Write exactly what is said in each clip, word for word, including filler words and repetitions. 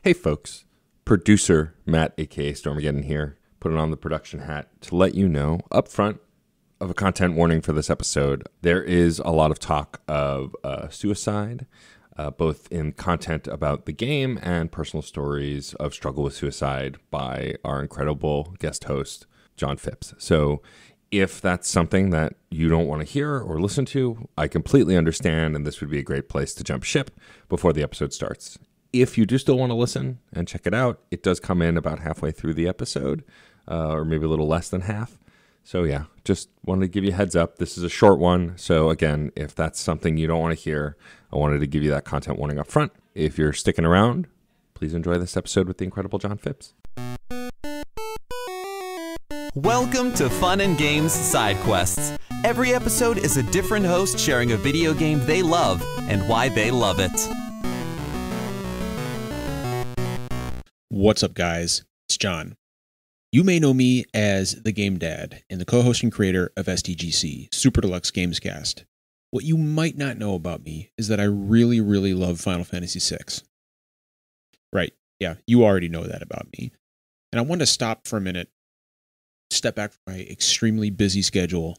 Hey folks, producer Matt, aka Stormageddon here, putting on the production hat to let you know up front of a content warning for this episode. There is a lot of talk of uh, suicide, uh, both in content about the game and personal stories of struggle with suicide by our incredible guest host, John Phipps. So if that's something that you don't want to hear or listen to, I completely understand, and this would be a great place to jump ship before the episode starts. If you do still want to listen and check it out, it does come in about halfway through the episode, uh, or maybe a little less than half. So yeah, just wanted to give you a heads up. This is a short one. So again, if that's something you don't want to hear, I wanted to give you that content warning up front. If you're sticking around, please enjoy this episode with the incredible John Phipps. Welcome to Fun and Games Side Quests. Every episode is a different host sharing a video game they love and why they love it. What's up, guys? It's John. You may know me as the Game Dad and the co-host and creator of S T G C, Super Deluxe Gamescast. What you might not know about me is that I really, really love Final Fantasy six. Right, yeah, you already know that about me. And I want to stop for a minute, step back from my extremely busy schedule,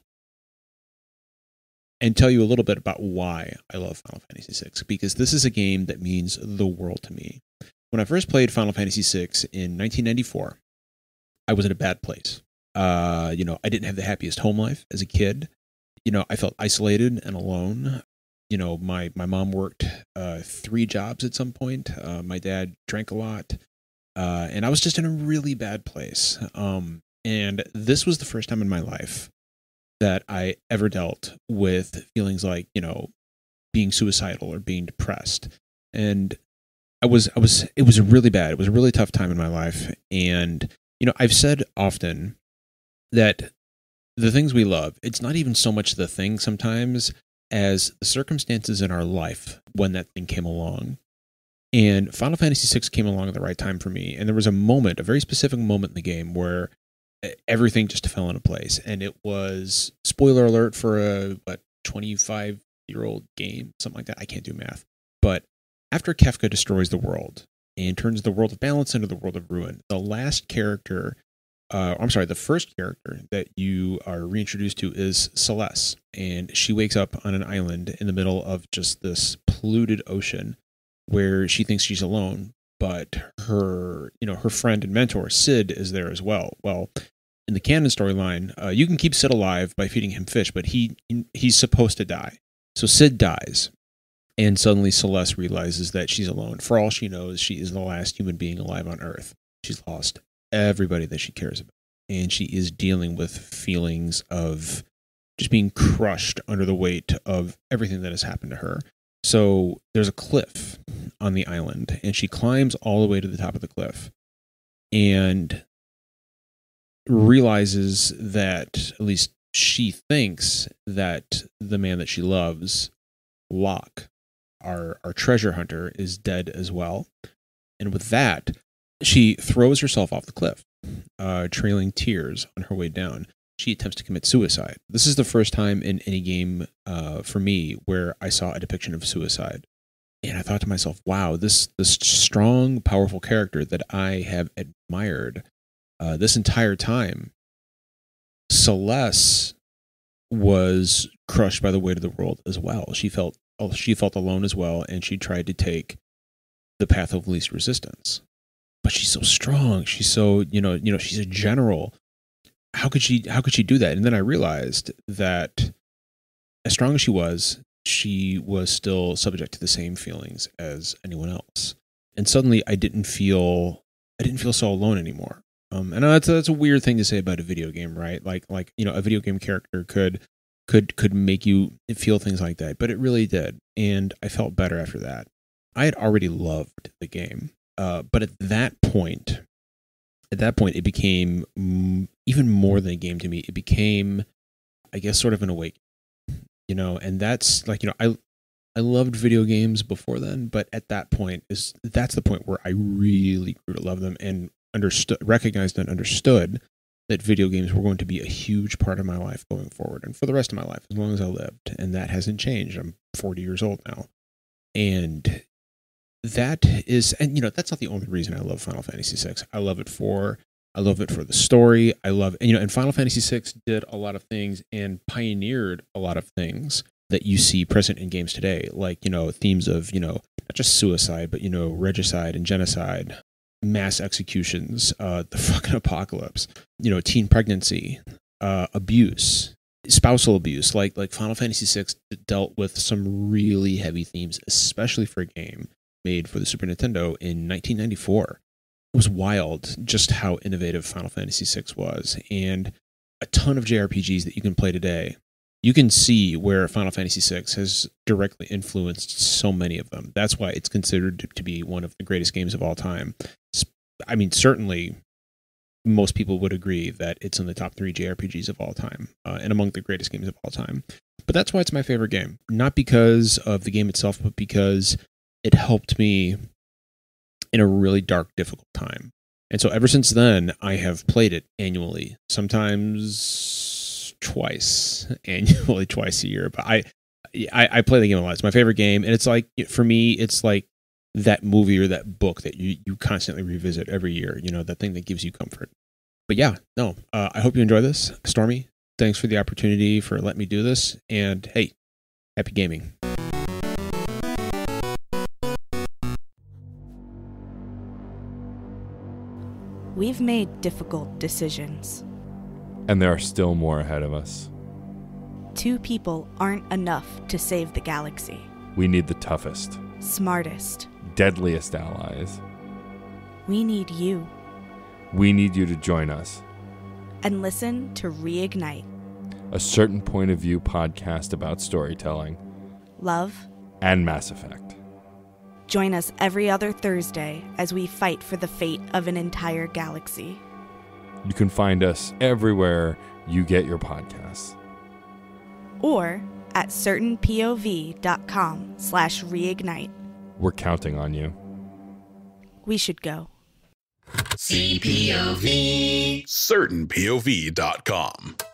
and tell you a little bit about why I love Final Fantasy six, because this is a game that means the world to me. When I first played Final Fantasy six in nineteen ninety-four, I was in a bad place. Uh, you know, I didn't have the happiest home life as a kid. You know, I felt isolated and alone. You know, my, my mom worked uh, three jobs at some point. Uh, my dad drank a lot. Uh, and I was just in a really bad place. Um, and this was the first time in my life that I ever dealt with feelings like, you know, being suicidal or being depressed. And I was, I was, it was really bad. It was a really tough time in my life. And, you know, I've said often that the things we love, it's not even so much the thing sometimes as the circumstances in our life when that thing came along. And Final Fantasy six came along at the right time for me. And there was a moment, a very specific moment in the game where everything just fell into place. And it was, spoiler alert for a, what, twenty-five-year-old game, something like that. I can't do math. But after Kefka destroys the world and turns the world of balance into the world of ruin, the last character, uh, I'm sorry, the first character that you are reintroduced to is Celeste. And she wakes up on an island in the middle of just this polluted ocean where she thinks she's alone, but her, you know, her friend and mentor, Cid, is there as well. Well, in the canon storyline, uh, you can keep Cid alive by feeding him fish, but he he's supposed to die. So Cid dies. And suddenly Celeste realizes that she's alone. For all she knows, she is the last human being alive on Earth. She's lost everybody that she cares about. And she is dealing with feelings of just being crushed under the weight of everything that has happened to her. So there's a cliff on the island, and she climbs all the way to the top of the cliff and realizes that, at least she thinks, that the man that she loves, Locke, Our, our treasure hunter, is dead as well. And with that, she throws herself off the cliff, uh, trailing tears on her way down. She attempts to commit suicide. This is the first time in any game uh, for me where I saw a depiction of suicide. And I thought to myself, wow, this, this strong, powerful character that I have admired uh, this entire time, Celeste, was crushed by the weight of the world as well. She felt She felt alone as well, and she tried to take the path of least resistance. But she's so strong. She's so, you know, you know, she's a general. How could she how could she do that? And then I realized that as strong as she was, she was still subject to the same feelings as anyone else. And suddenly I didn't feel I didn't feel so alone anymore. Um, and that's a, that's a weird thing to say about a video game, right? Like like, you know, a video game character could could could make you feel things like that, but it really did. And I felt better after that. I had already loved the game, uh, but at that point, at that point, it became m- even more than a game to me. It became, I guess, sort of an awakening, you know. And that's like, you know, I I loved video games before then, but at that point is that's the point where I really grew to love them and understood, recognized, and understood that video games were going to be a huge part of my life going forward and for the rest of my life, as long as I lived. And that hasn't changed. I'm forty years old now. And that is, and you know, that's not the only reason I love Final Fantasy six. I love it for, I love it for the story. I love, and, you know, and Final Fantasy six did a lot of things and pioneered a lot of things that you see present in games today, like, you know, themes of, you know, not just suicide, but, you know, regicide and genocide, mass executions, uh, the fucking apocalypse, you know, teen pregnancy, uh, abuse, spousal abuse. Like, like Final Fantasy six dealt with some really heavy themes, especially for a game made for the Super Nintendo in nineteen ninety-four. It was wild just how innovative Final Fantasy six was, and a ton of J R P Gs that you can play today. You can see where Final Fantasy six has directly influenced so many of them. That's why it's considered to be one of the greatest games of all time. I mean, certainly most people would agree that it's in the top three J R P Gs of all time, uh, and among the greatest games of all time. But that's why it's my favorite game. Not because of the game itself, but because it helped me in a really dark, difficult time. And so ever since then, I have played it annually, sometimes twice, annually twice a year. But I, I, I play the game a lot. It's my favorite game. And it's like, for me, it's like that movie or that book that you, you constantly revisit every year, you know, that thing that gives you comfort. But yeah, no, uh, I hope you enjoy this. Stormy, thanks for the opportunity for letting me do this. And hey, happy gaming. We've made difficult decisions. And there are still more ahead of us. Two people aren't enough to save the galaxy. We need the toughest, smartest, deadliest allies. We need you. We need you to join us. And listen to Reignite, a certain point of view podcast about storytelling, love, and Mass Effect. Join us every other Thursday as we fight for the fate of an entire galaxy. You can find us everywhere you get your podcasts. Or at certainpov.com slash reignite. We're counting on you. We should go. C P O V. certain P O V dot com.